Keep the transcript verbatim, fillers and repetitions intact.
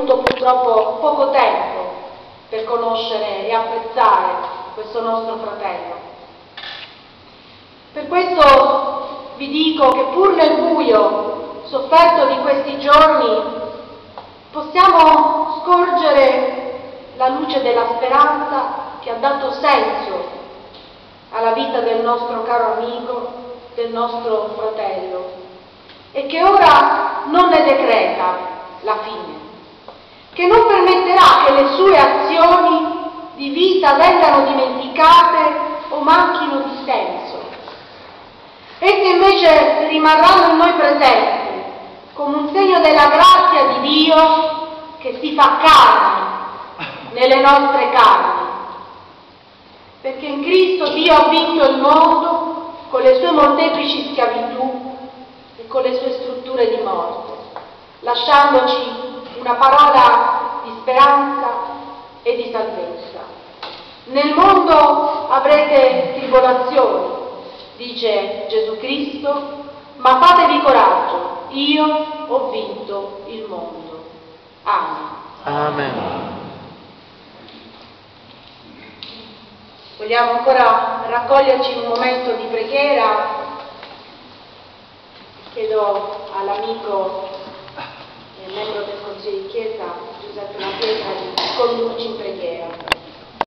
purtroppo poco tempo per conoscere e apprezzare questo nostro fratello. Per questo vi dico che pur nel buio sofferto di questi giorni possiamo scorgere la luce della speranza che ha dato senso alla vita del nostro caro amico, del nostro fratello, e che ora non ne decreta la fine, che non permetterà che le sue azioni di vita vengano dimenticate o manchino di senso. Esse invece rimarranno in noi presenti come un segno della grazia di Dio che si fa carne nelle nostre carni. Perché in Cristo Dio ha vinto il mondo con le sue molteplici schiavitù e con le sue strutture di morte, lasciandoci una parola di speranza e di salvezza. Nel mondo avrete tribolazioni, dice Gesù Cristo, ma fatevi coraggio, io ho vinto il mondo. Amen. Amen. Vogliamo ancora raccoglierci in un momento di preghiera. Chiedo all'amico e membro del Consiglio di Chiesa, Giuseppe La Pietra, di condurci in preghiera.